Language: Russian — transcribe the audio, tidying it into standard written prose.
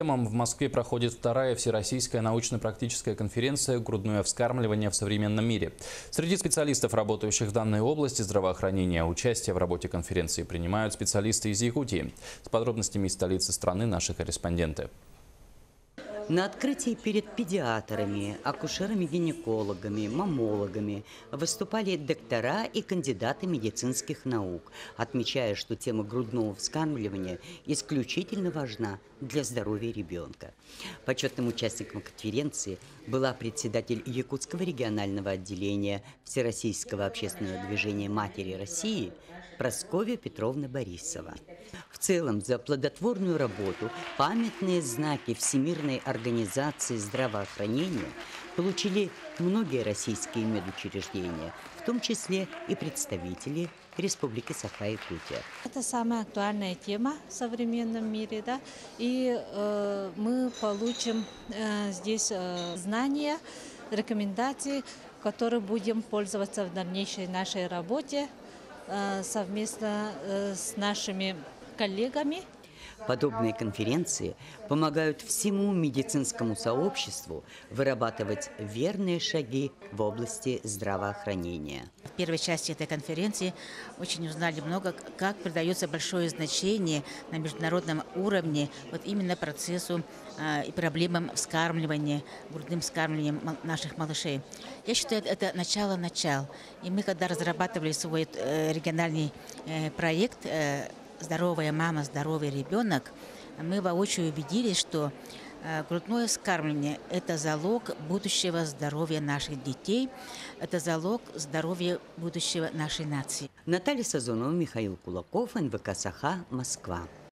В Москве проходит вторая всероссийская научно-практическая конференция «Грудное вскармливание в современном мире». Среди специалистов, работающих в данной области здравоохранения, участие в работе конференции принимают специалисты из Якутии. С подробностями из столицы страны наши корреспонденты. На открытии перед педиатрами, акушерами-гинекологами, маммологами выступали доктора и кандидаты медицинских наук, отмечая, что тема грудного вскармливания исключительно важна для здоровья ребенка. Почетным участником конференции была председатель Якутского регионального отделения Всероссийского общественного движения «Матери России» Прасковья Петровна Борисова. В целом, за плодотворную работу памятные знаки Всемирной организации здравоохранения получили многие российские медучреждения, в том числе и представители Республики Саха-Якутия. Это самая актуальная тема в современном мире, да? И мы получим здесь знания, рекомендации, которые будем пользоваться в дальнейшей нашей работе совместно с нашими коллегами. Подобные конференции помогают всему медицинскому сообществу вырабатывать верные шаги в области здравоохранения. В первой части этой конференции очень узнали много, как придается большое значение на международном уровне вот именно процессу и проблемам вскармливания, грудным вскармливанием наших малышей. Я считаю, это начало. И мы, когда разрабатывали свой региональный проект «Здоровая мама, здоровый ребенок», мы воочию убедились, что грудное вскармливание – это залог будущего здоровья наших детей, это залог здоровья будущего нашей нации. Наталья Сазонова, Михаил Кулаков, НВК «Саха», Москва.